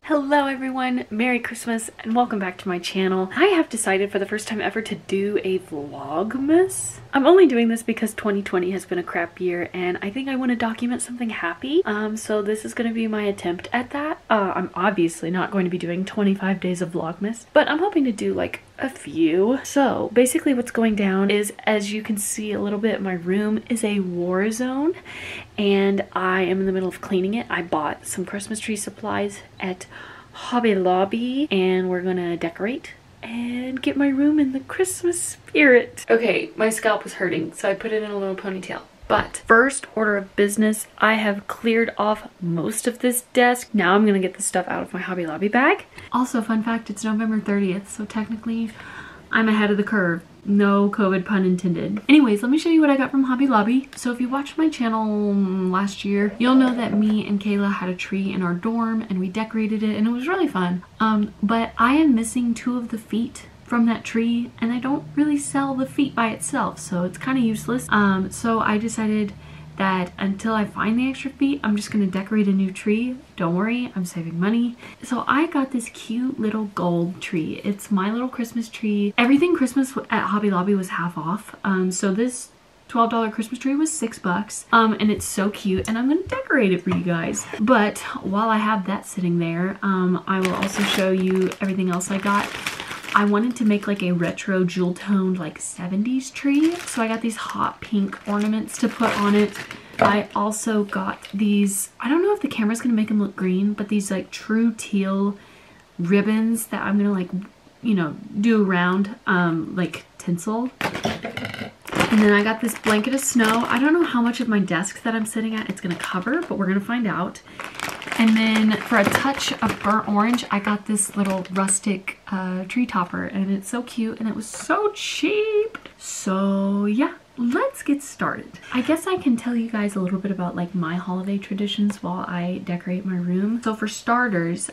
Hello everyone, Merry Christmas and welcome back to my channel. I have decided for the first time ever to do a vlogmas. I'm only doing this because 2020 has been a crap year and I think I want to document something happy. So this is going to be my attempt at that. I'm obviously not going to be doing 25 days of vlogmas, but I'm hoping to do like a few. So basically what's going down is, as you can see a little bit, my room is a war zone and I am in the middle of cleaning it. I bought some Christmas tree supplies at Hobby Lobby and we're gonna decorate and get my room in the Christmas spirit. Okay, my scalp was hurting, so I put it in a little ponytail. But first order of business, I have cleared off most of this desk. Now I'm gonna get the stuff out of my Hobby Lobby bag. Also, fun fact, it's November 30th, so technically I'm ahead of the curve. No COVID pun intended. Anyways, let me show you what I got from Hobby Lobby. So if you watched my channel last year, you'll know that me and Kayla had a tree in our dorm and we decorated it and it was really fun. But I am missing 2 of the feet from that tree and I don't really sell the feet by itself, so it's kind of useless. So I decided that until I find the extra feet, I'm just gonna decorate a new tree. Don't worry, I'm saving money. So I got this cute little gold tree. It's my little Christmas tree. Everything Christmas at Hobby Lobby was half off. So this $12 Christmas tree was $6. And it's so cute and I'm gonna decorate it for you guys. But while I have that sitting there, I will also show you everything else I got. I wanted to make like a retro jewel toned like 70s tree, so I got these hot pink ornaments to put on it. I also got these, I don't know if the camera's gonna make them look green, but these like true teal ribbons that I'm gonna like, you know, do around like tinsel. And then I got this blanket of snow. I don't know how much of my desk that I'm sitting at it's gonna cover, but we're gonna find out. And then for a touch of burnt orange, I got this little rustic tree topper and it's so cute and it was so cheap. So yeah, let's get started. I guess I can tell you guys a little bit about like my holiday traditions while I decorate my room. So for starters,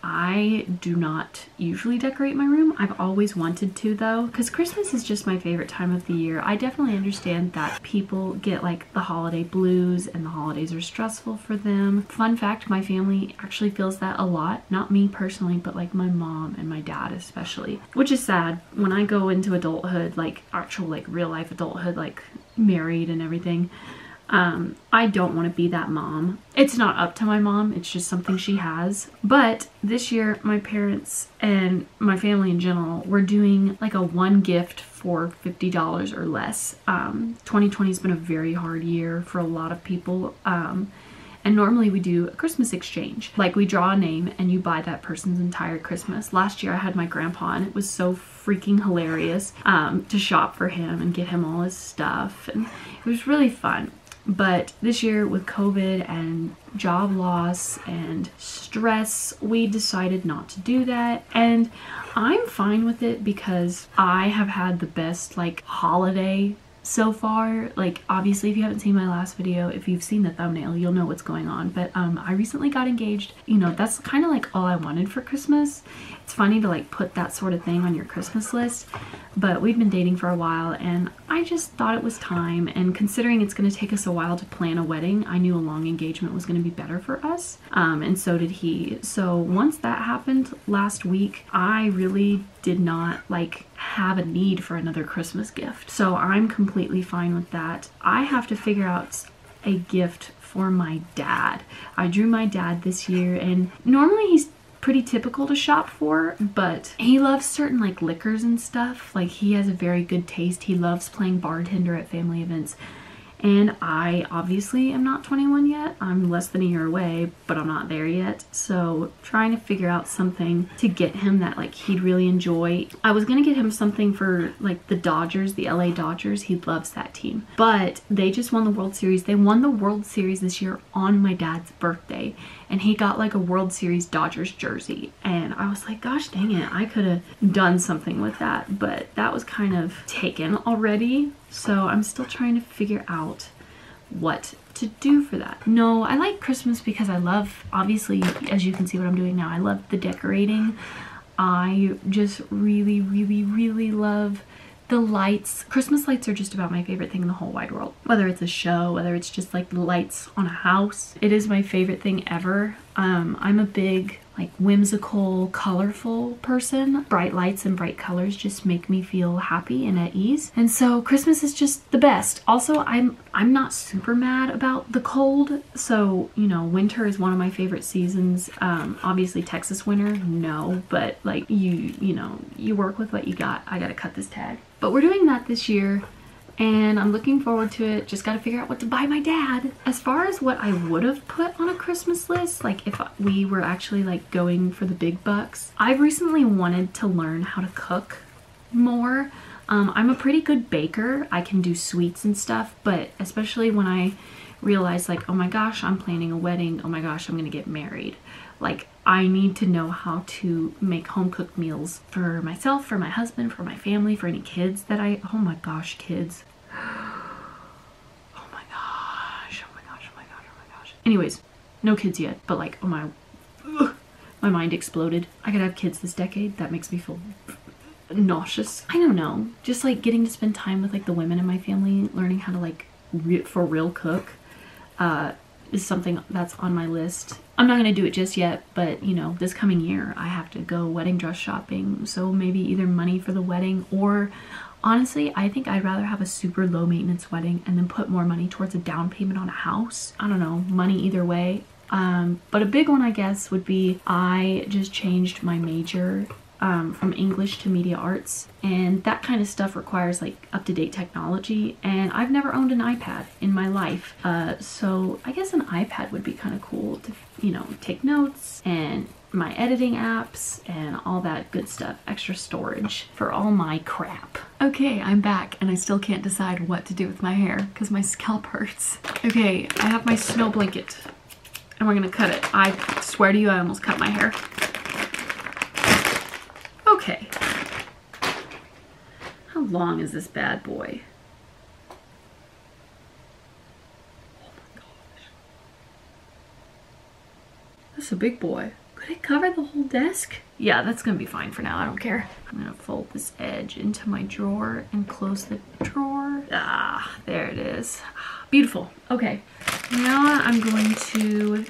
I do not usually decorate my room. I've always wanted to though, because Christmas is just my favorite time of the year. I definitely understand that people get like the holiday blues and the holidays are stressful for them. Fun fact, my family actually feels that a lot. Not me personally, but like my mom and my dad especially, which is sad. When I go into adulthood, like actual like real life adulthood, like married and everything, I don't want to be that mom. It's not up to my mom, it's just something she has. But this year my parents and my family in general were doing like a one gift for $50 or less. 2020 has been a very hard year for a lot of people. And normally we do a Christmas exchange. Like we draw a name and you buy that person's entire Christmas. Last year I had my grandpa and it was so freaking hilarious to shop for him and get him all his stuff. And it was really fun. But this year with COVID and job loss and stress, we decided not to do that. And I'm fine with it because I have had the best like holiday so far. Like obviously if you haven't seen my last video, if you've seen the thumbnail, you'll know what's going on. But I recently got engaged. You know, that's kind of like all I wanted for Christmas. It's funny to like put that sort of thing on your Christmas list, but we've been dating for a while and I just thought it was time. And considering it's going to take us a while to plan a wedding, I knew a long engagement was going to be better for us. And so did he. So once that happened last week, I really did not like have a need for another Christmas gift. So I'm completely fine with that. I have to figure out a gift for my dad. I drew my dad this year and normally he's pretty typical to shop for, but he loves certain like liquors and stuff. Like he has a very good taste. He loves playing bartender at family events. And I obviously am not 21 yet. I'm less than a year away, but I'm not there yet. So trying to figure out something to get him that like he'd really enjoy. I was gonna get him something for like the Dodgers, the LA Dodgers. He loves that team. But they just won the World Series. They won the World Series this year on my dad's birthday. And he got like a World Series Dodgers jersey. And I was like, gosh dang it, I could have done something with that. But that was kind of taken already. So I'm still trying to figure out what to do for that. No, I like Christmas because I love, obviously, as you can see what I'm doing now, I love the decorating. I just really, really, really love the lights. Christmas lights are just about my favorite thing in the whole wide world. Whether it's a show, whether it's just like the lights on a house. It is my favorite thing ever. I'm a big like whimsical, colorful person. Bright lights and bright colors just make me feel happy and at ease. And so Christmas is just the best. Also, I'm not super mad about the cold. So, you know, winter is one of my favorite seasons. Obviously Texas winter, no, but like you know, you work with what you got. I gotta cut this tag. But we're doing that this year, and I'm looking forward to it. Just gotta figure out what to buy my dad. As far as what I would have put on a Christmas list, like if we were actually like going for the big bucks, I've recently wanted to learn how to cook more. I'm a pretty good baker. I can do sweets and stuff, but especially when I realize like, oh my gosh, I'm planning a wedding. Oh my gosh, I'm gonna get married. Like, I need to know how to make home-cooked meals for myself, for my husband, for my family, for any kids that oh my gosh, kids. Oh my gosh, oh my gosh, oh my gosh, oh my gosh. Anyways, no kids yet, but like, oh my, my mind exploded. I could have kids this decade. That makes me feel nauseous. I don't know, just like getting to spend time with like the women in my family, learning how to like for real cook is something that's on my list. I'm not gonna do it just yet, but you know, this coming year I have to go wedding dress shopping, so maybe either money for the wedding, or honestly I think I'd rather have a super low maintenance wedding and then put more money towards a down payment on a house. I don't know, money either way. But a big one I guess would be I just changed my major from English to media arts, and that kind of stuff requires like up-to-date technology, and I've never owned an iPad in my life, so I guess an iPad would be kind of cool to, you know, take notes and my editing apps and all that good stuff, extra storage for all my crap. Okay, I'm back and I still can't decide what to do with my hair because my scalp hurts. Okay, I have my snow blanket and we're gonna cut it. I swear to you, I almost cut my hair. Okay. How long is this bad boy? Oh my gosh. That's a big boy. Could it cover the whole desk? Yeah, that's gonna be fine for now. I don't care. I'm gonna fold this edge into my drawer and close the drawer. Ah, there it is. Beautiful. Okay. Now I'm going to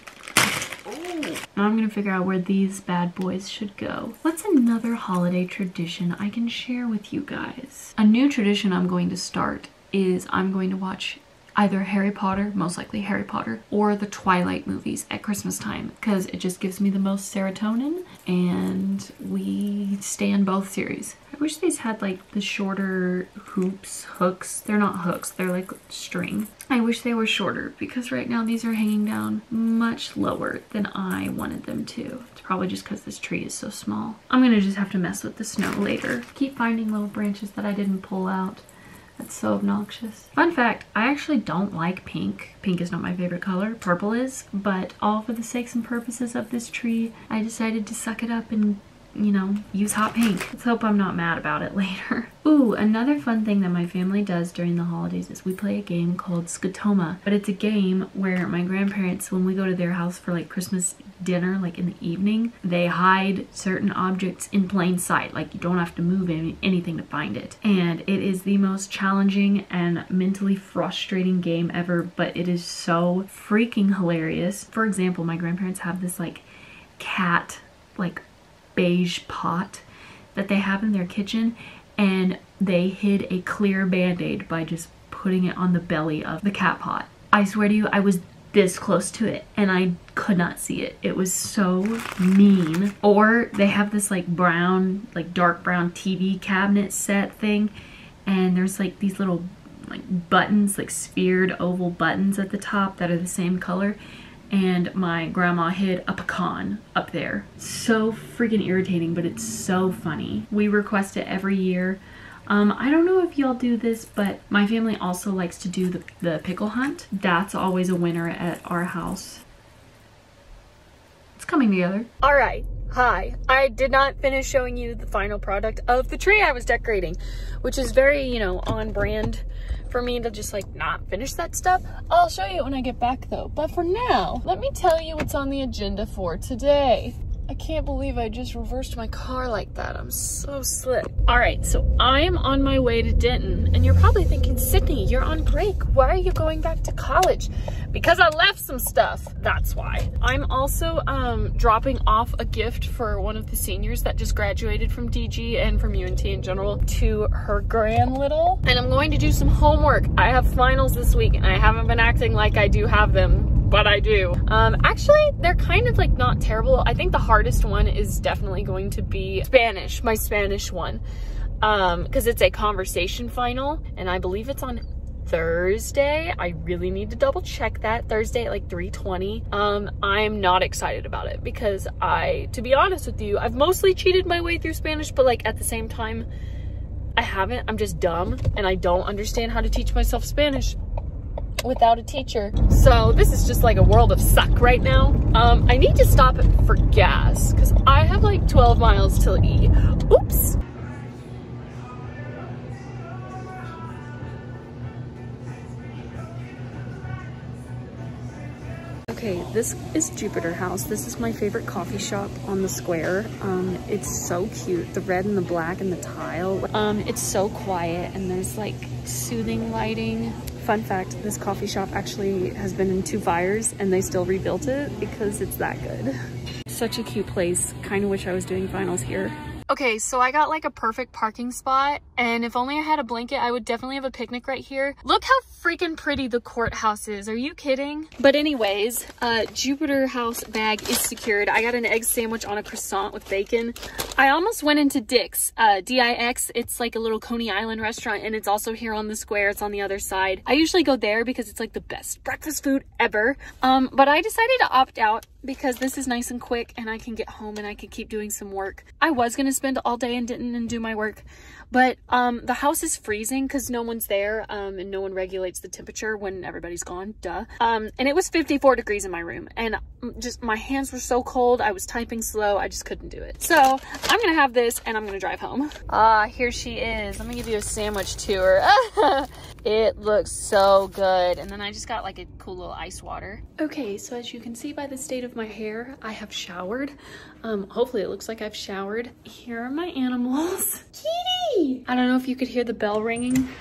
now I'm gonna figure out where these bad boys should go. What's another holiday tradition I can share with you guys? A new tradition I'm going to start is I'm going to watch either Harry Potter, most likely Harry Potter, or the Twilight movies at Christmas time, because it just gives me the most serotonin and we stand both series. I wish these had like the shorter hooks. They're not hooks, they're like string. I wish they were shorter because right now these are hanging down much lower than I wanted them to. It's probably just because this tree is so small. I'm gonna just have to mess with the snow later. Keep finding little branches that I didn't pull out. That's so obnoxious. Fun fact, I actually don't like pink. Pink is not my favorite color, purple is, but all for the sakes and purposes of this tree, I decided to suck it up and, you know, use hot pink. Let's hope I'm not mad about it later. Ooh, another fun thing that my family does during the holidays is we play a game called Skatoma. But it's a game where my grandparents, when we go to their house for like Christmas dinner, like in the evening, they hide certain objects in plain sight. Like you don't have to move anything to find it. And it is the most challenging and mentally frustrating game ever, but it is so freaking hilarious. For example, my grandparents have this like cat, like beige pot that they have in their kitchen, and they hid a clear band-aid by just putting it on the belly of the cat pot. I swear to you, I was this close to it and I could not see it. It was so mean. Or they have this like brown, like dark brown TV cabinet set thing, and there's like these little like buttons, like sphered oval buttons at the top that are the same color, and my grandma hid a pecan up there. So freaking irritating, but it's so funny. We request it every year. I don't know if y'all do this, but my family also likes to do the pickle hunt. That's always a winner at our house. It's coming together. All right, hi. I did not finish showing you the final product of the tree I was decorating, which is very, you know, on brand for me to just like not finish that stuff. I'll show you when I get back though. But for now, let me tell you what's on the agenda for today. I can't believe I just reversed my car like that. I'm so slick. All right, so I am on my way to Denton, and you're probably thinking, Sydney, you're on break. Why are you going back to college? Because I left some stuff, that's why. I'm also dropping off a gift for one of the seniors that just graduated from DG and from UNT in general to her grand little. And I'm going to do some homework. I have finals this week, and I haven't been acting like I do have them, but I do. Actually, they're kind of like not terrible. I think the hardest one is definitely going to be Spanish, my Spanish one. Because it's a conversation final, and I believe it's on Thursday. I really need to double check that. Thursday at like 3:20. I'm not excited about it because to be honest with you, I've mostly cheated my way through Spanish, but like at the same time, I haven't. I'm just dumb and I don't understand how to teach myself Spanish without a teacher. So this is just like a world of suck right now. I need to stop for gas because I have like 12 miles till E. Oops. Okay, this is Jupiter House. This is my favorite coffee shop on the square. It's so cute, the red and the black and the tile. It's so quiet and there's like soothing lighting. Fun fact, this coffee shop actually has been in 2 fires and they still rebuilt it because it's that good. Such a cute place. Kind of wish I was doing finals here. Okay, so I got like a perfect parking spot, and if only I had a blanket, I would definitely have a picnic right here. Look how freaking pretty the courthouse is. Are you kidding? But anyways, Jupiter House bag is secured. I got an egg sandwich on a croissant with bacon. I almost went into Dick's, D-I-X. It's like a little Coney Island restaurant, and it's also here on the square. It's on the other side. I usually go there because it's like the best breakfast food ever. But I decided to opt out because this is nice and quick and I can get home and I can keep doing some work. I was gonna spend all day in Denton and do my work, but the house is freezing because no one's there and no one regulates the temperature when everybody's gone, duh. And it was 54 degrees in my room and just my hands were so cold. I was typing slow, I just couldn't do it. So I'm gonna have this and I'm gonna drive home. Here she is. Let me give you a sandwich tour. It looks so good. And then I just got like a cool little ice water. Okay, so as you can see by the state of my hair, I have showered. Hopefully it looks like I've showered. Here are my animals. Kitty! I don't know if you could hear the bell ringing,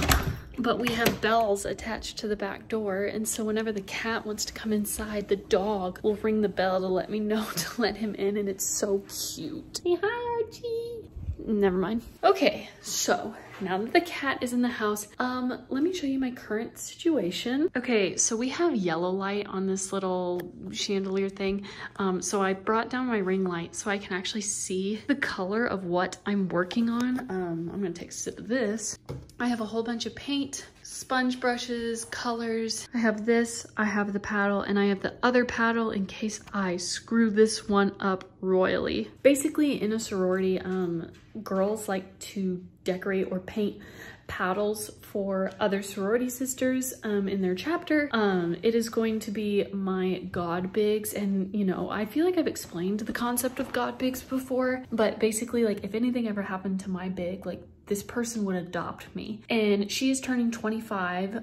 but we have bells attached to the back door. And so whenever the cat wants to come inside, the dog will ring the bell to let me know to let him in. And it's so cute. Say hi, Archie. Never mind. Okay, so now that the cat is in the house, let me show you my current situation. Okay, so we have yellow light on this little chandelier thing. So I brought down my ring light so I can actually see the color of what I'm working on. I'm gonna take a sip of this. I have a whole bunch of paint, sponge brushes, colors. I have this, I have the paddle, and I have the other paddle in case I screw this one up royally. Basically, in a sorority, girls like to decorate or paint paddles for other sorority sisters in their chapter. It is going to be my god bigs, and you know, I feel like I've explained the concept of god bigs before, but basically, like, if anything ever happened to my big, like, this person would adopt me. And she is turning 25.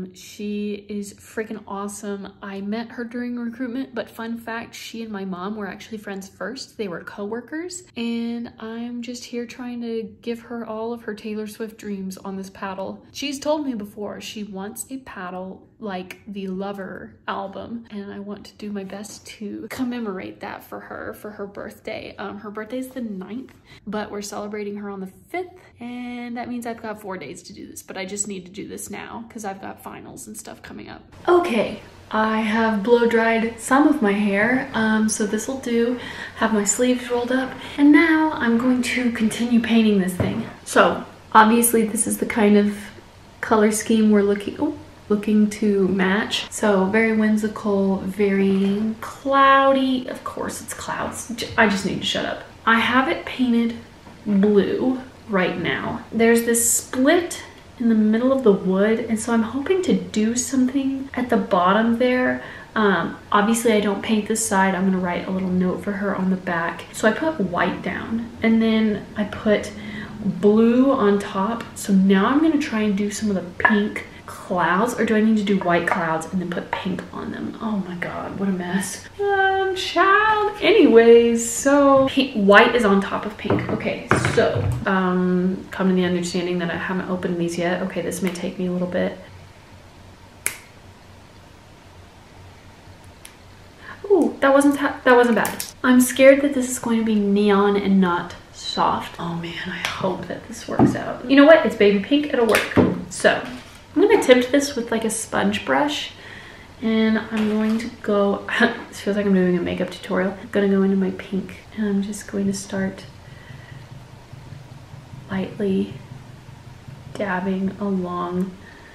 She is freaking awesome. I met her during recruitment, but fun fact, she and my mom were actually friends first. They were co-workers, and I'm just here trying to give her all of her Taylor Swift dreams on this paddle. She's told me before she wants a paddle like the Lover album, and I want to do my best to commemorate that for her birthday. Her birthday is the 9th, but we're celebrating her on the 5th, and that means I've got 4 days to do this, but I just need to do this now because I've got finals and stuff coming up. Okay, I have blow dried some of my hair, so this will do. Have my sleeves rolled up, and now I'm going to continue painting this thing. So obviously this is the kind of color scheme we're looking to match. So very whimsical, very cloudy. Of course it's clouds. I just need to shut up. I have it painted blue right now. There's this split in the middle of the wood, and so I'm hoping to do something at the bottom there. Obviously I don't paint this side. I'm gonna write a little note for her on the back. So I put white down, and then I put blue on top. So now I'm gonna try and do some of the pink clouds, or do I need to do white clouds and then put pink on them? Oh my god, what a mess. Child. Anyways, so white is on top of pink. Okay, so come to the understanding that I haven't opened these yet. Okay, this may take me a little bit. Ooh, that wasn't bad. I'm scared that this is going to be neon and not soft. Oh man, I hope that this works out. You know what? It's baby pink. It'll work. So I'm gonna attempt this with like a sponge brush, and I'm going to go, this feels like I'm doing a makeup tutorial. I'm gonna go into my pink, and I'm just going to start lightly dabbing along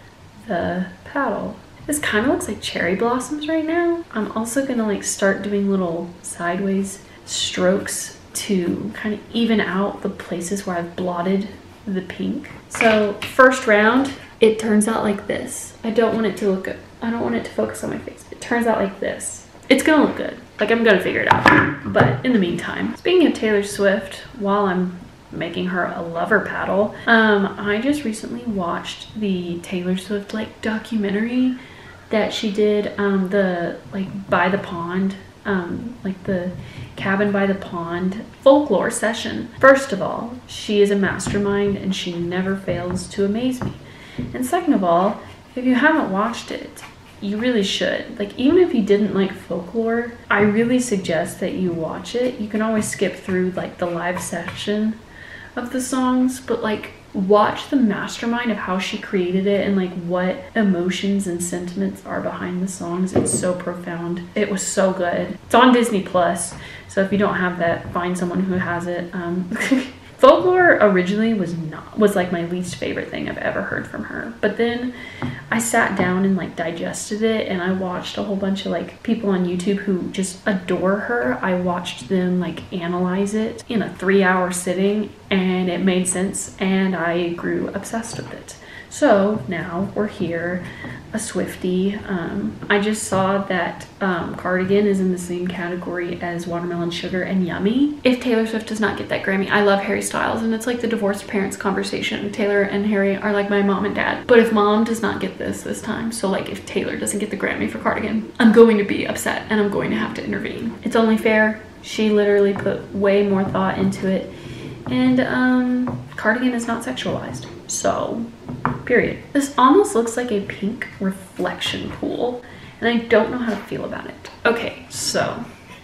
the paddle. This kind of looks like cherry blossoms right now. I'm also gonna like start doing little sideways strokes to kind of even out the places where I've blotted the pink. So first round, it turns out like this. I don't want it to look good. I don't want it to focus on my face. It turns out like this. It's gonna look good. Like, I'm gonna figure it out. But in the meantime, speaking of Taylor Swift, while I'm making her a lover paddle, I just recently watched the Taylor Swift like documentary that she did, the like by the pond, like the cabin by the pond folklore session. First of all, she is a mastermind and she never fails to amaze me. And second of all, if you haven't watched it, you really should. Like, even if you didn't like folklore, I really suggest that you watch it. You can always skip through like the live section of the songs, but like watch the mastermind of how she created it and like what emotions and sentiments are behind the songs. It's so profound. It was so good. It's on Disney Plus, so if you don't have that, find someone who has it. Folklore originally was like my least favorite thing I've ever heard from her, but then I sat down and like digested it, and I watched a whole bunch of like people on YouTube who just adore her. I watched them like analyze it in a 3-hour sitting, and it made sense, and I grew obsessed with it. So now we're here, a Swiftie. I just saw that Cardigan is in the same category as Watermelon Sugar and Yummy. If Taylor Swift does not get that Grammy, I love Harry Styles, and it's like the divorced parents conversation. Taylor and Harry are like my mom and dad. But if mom does not get this time, so like if Taylor doesn't get the Grammy for Cardigan, I'm going to be upset and I'm going to have to intervene. It's only fair. She literally put way more thought into it, and Cardigan is not sexualized. So, period. This almost looks like a pink reflection pool, and I don't know how to feel about it. Okay, so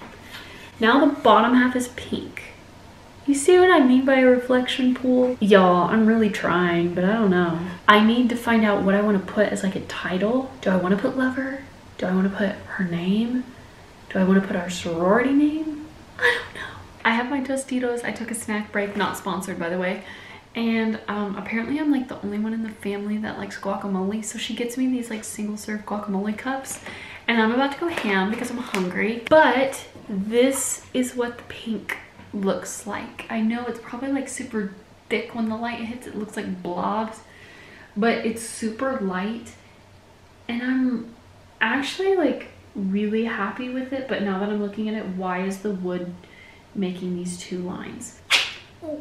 now the bottom half is pink. You see what I mean by a reflection pool? Y'all, I'm really trying, but I don't know. I need to find out what I want to put as like a title. Do I want to put lover? Do I want to put her name? Do I want to put our sorority name? I don't know. I have my Tostitos. I took a snack break, not sponsored by the way. And apparently I'm like the only one in the family that likes guacamole, so she gets me these like single serve guacamole cups, and I'm about to go ham because I'm hungry. But this is what the pink looks like. I know it's probably like super thick when the light hits. It looks like blobs, but it's super light, and I'm actually like really happy with it. But now that I'm looking at it, why is the wood making these two lines? Oh.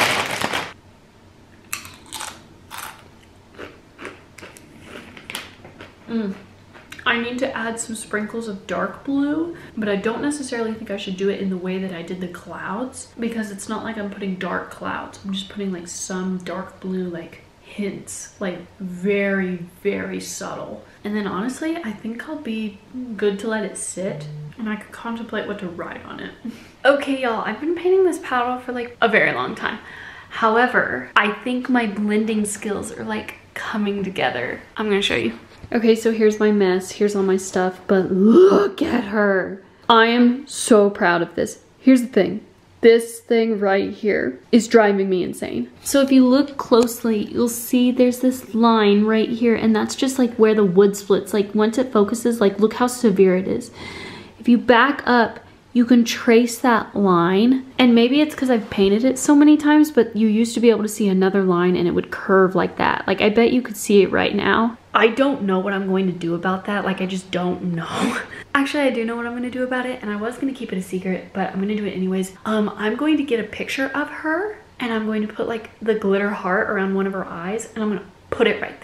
I need to add some sprinkles of dark blue, but I don't necessarily think I should do it in the way that I did the clouds, because it's not like I'm putting dark clouds. I'm just putting like some dark blue like hints, like very, very subtle. And then honestly, I think I'll be good to let it sit, and I could contemplate what to write on it. Okay, y'all, I've been painting this paddle for like a very long time. However, I think my blending skills are like coming together. I'm gonna show you. Okay, so here's my mess. Here's all my stuff, but look at her. I am so proud of this. Here's the thing. This thing right here is driving me insane. So if you look closely, you'll see there's this line right here, and that's just like where the wood splits. Like once it focuses, like look how severe it is. If you back up, you can trace that line, and maybe it's because I've painted it so many times, but you used to be able to see another line and it would curve like that. Like I bet you could see it right now. I don't know what I'm going to do about that. Like I just don't know. Actually, I do know what I'm gonna do about it, and I was gonna keep it a secret, but I'm gonna do it anyways. I'm going to get a picture of her, and I'm going to put like the glitter heart around one of her eyes, and I'm gonna put it right there,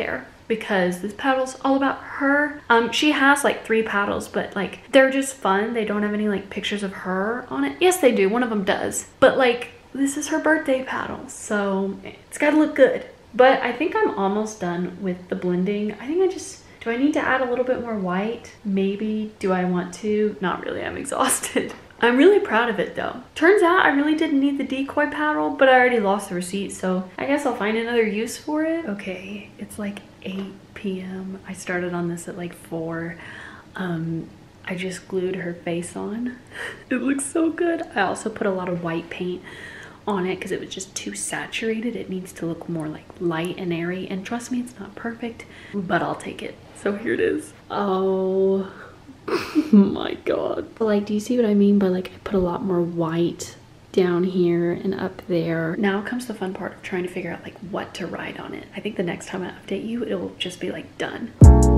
because this paddle's all about her. She has like 3 paddles, but like they're just fun. They don't have any like pictures of her on it. Yes, they do. One of them does. But like this is her birthday paddle, so it's gotta look good. But I think I'm almost done with the blending. I think do I need to add a little bit more white? Maybe. Do I want to? Not really. I'm exhausted. I'm really proud of it though. Turns out I really didn't need the decoy paddle, but I already lost the receipt, so I guess I'll find another use for it. Okay, it's like 8 p.m. I started on this at like 4. I just glued her face on. It looks so good. I also put a lot of white paint on it because it was just too saturated. It needs to look more like light and airy, and trust me, it's not perfect, but I'll take it. So here it is. Oh my god. But like, do you see what I mean by like I put a lot more white down here and up there? Now comes the fun part of trying to figure out like what to write on it. I think the next time I update you, it will just be like done.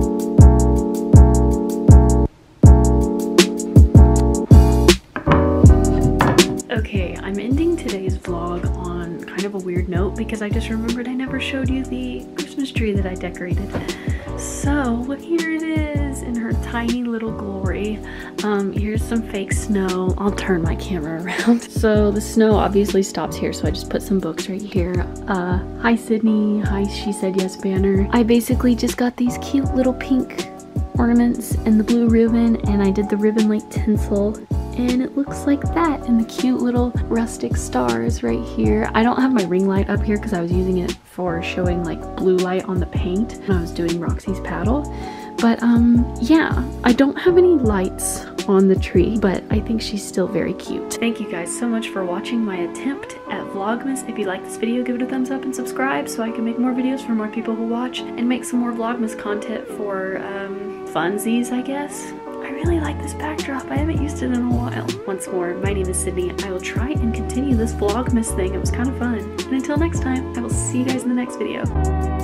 Okay, I'm ending today's vlog on kind of a weird note because I just remembered I never showed you the Christmas tree that I decorated. So here it is in her tiny little glory. Here's some fake snow. I'll turn my camera around. So the snow obviously stops here, so I just put some books right here. Hi Sydney, hi She Said Yes banner. I basically just got these cute little pink ornaments and the blue ribbon, and I did the ribbon like tinsel, and it looks like that, and the cute little rustic stars right here. I don't have my ring light up here because I was using it for showing like blue light on the paint when I was doing Roxy's paddle. But yeah, I don't have any lights on the tree, but I think she's still very cute. Thank you guys so much for watching my attempt at Vlogmas. If you like this video, give it a thumbs up and subscribe so I can make more videos for more people who watch and make some more Vlogmas content for funsies, I guess. I really like this backdrop. I haven't used it in a while. Once more, my name is Sydney. I will try and continue this Vlogmas thing. It was kind of fun. And until next time, I will see you guys in the next video.